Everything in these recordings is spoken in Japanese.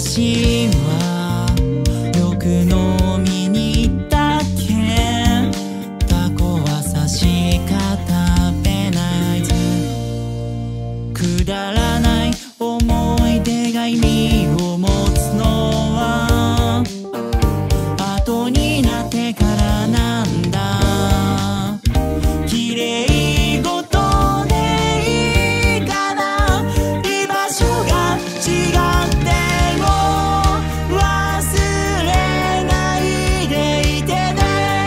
昔はよく飲みに行ったっけ。タコは刺しか食べないず。くだらない思い出が意味を持つのは後になってからなんだ。綺麗事でいいかな。居場所が違っても忘れないでいてね。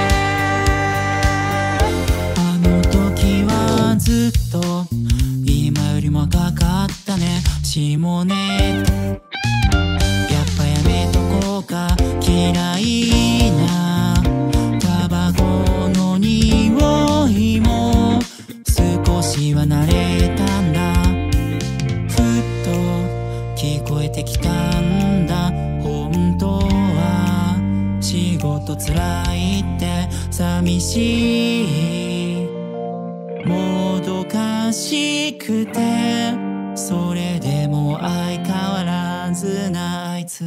あの時はずっと今よりも若かったね。下ね、やっぱやめとこうか。嫌いなタバコの匂いも少しは慣れたんだ。ふっと聞こえてきたんだ。本当は仕事つらいって寂しいもどかしくて、それでも相変わらずなあいつ。